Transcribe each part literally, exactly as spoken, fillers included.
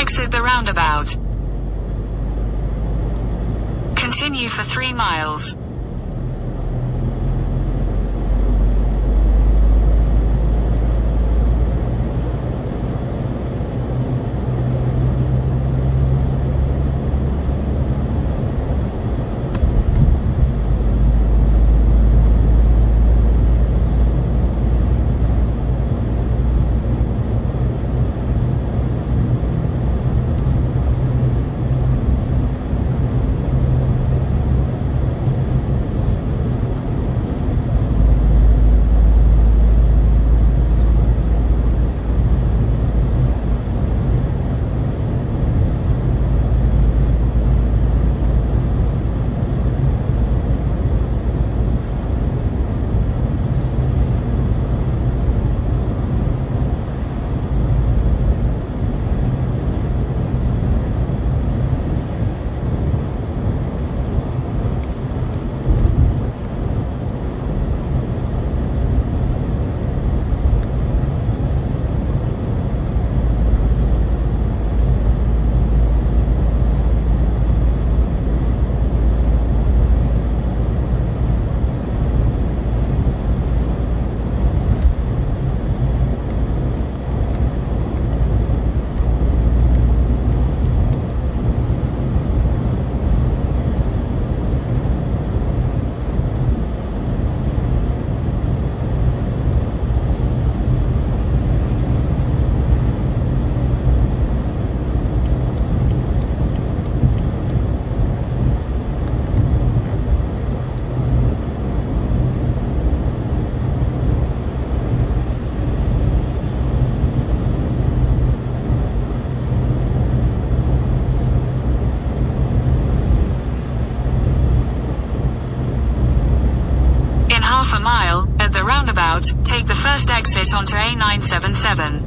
Exit the roundabout. Continue for three miles. half a mile, at the roundabout, take the first exit onto A nine seven seven.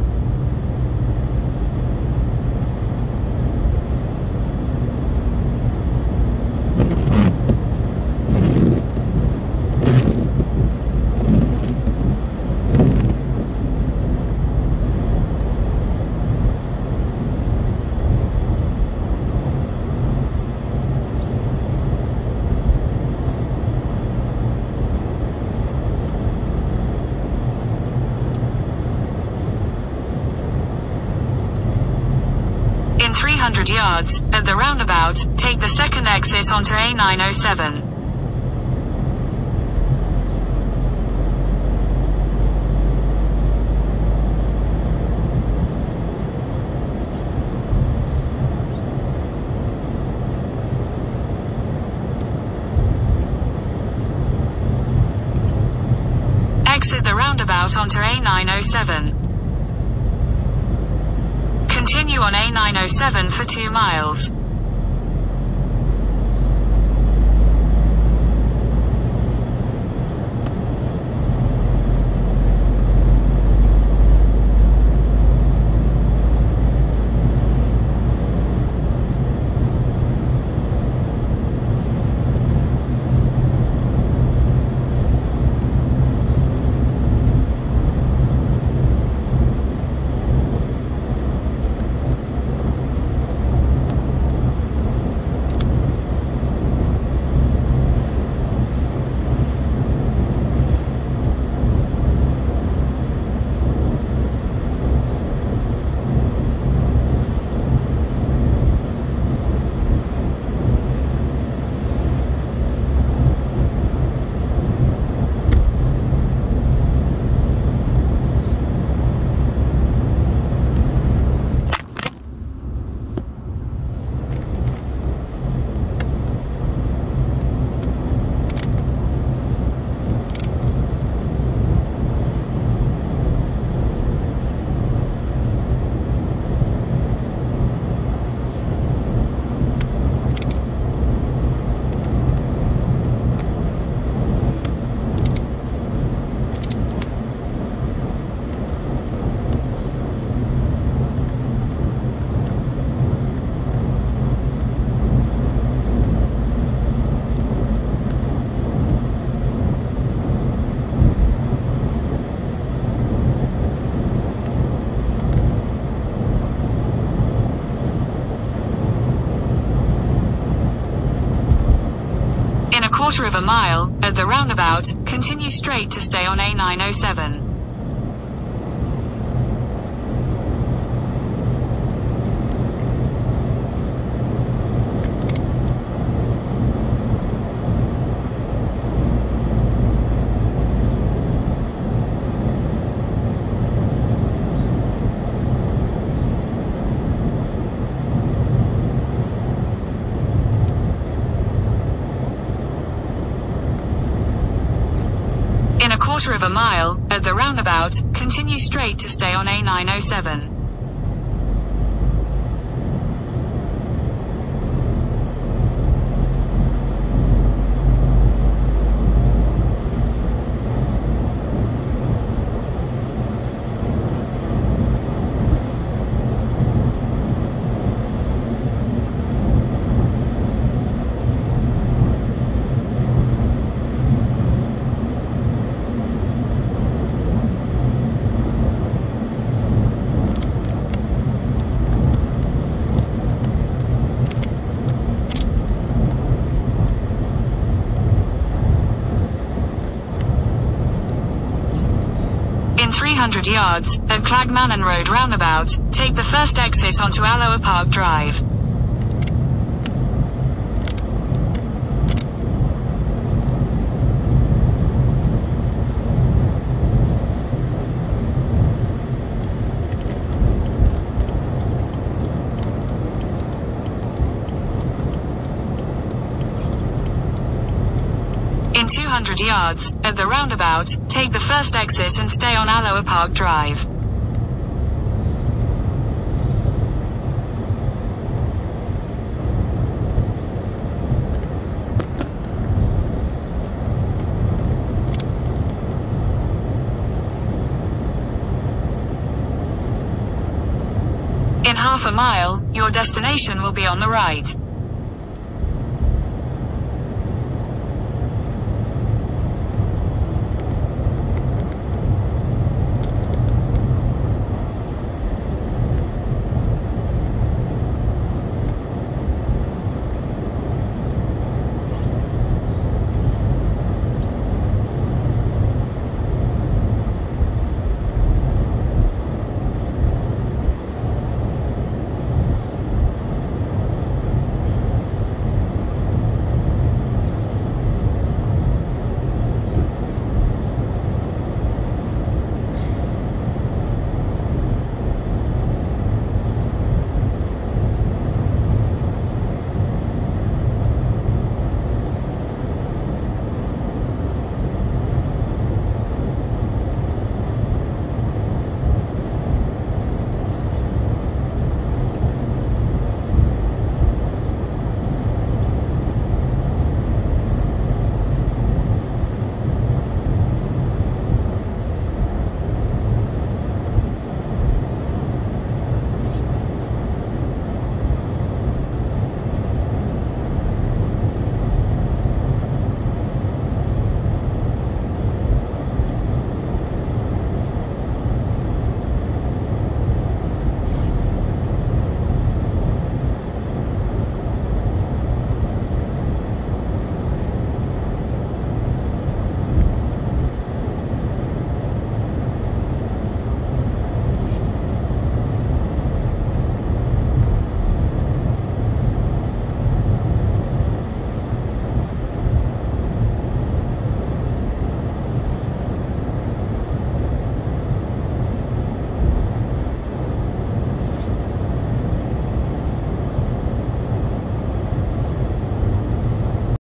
three hundred yards, at the roundabout, take the second exit onto A nine oh seven. Exit the roundabout onto A nine oh seven. Continue on A nine oh seven for two miles. quarter of a mile, at the roundabout, continue straight to stay on A nine oh seven. Quarter of a mile, at the roundabout, continue straight to stay on A nine oh seven. three hundred yards, at Clagmannan Road roundabout, take the first exit onto Alloa Park Drive. In two hundred yards, at the roundabout, take the first exit and stay on Alloa Park Drive. In half a mile, your destination will be on the right.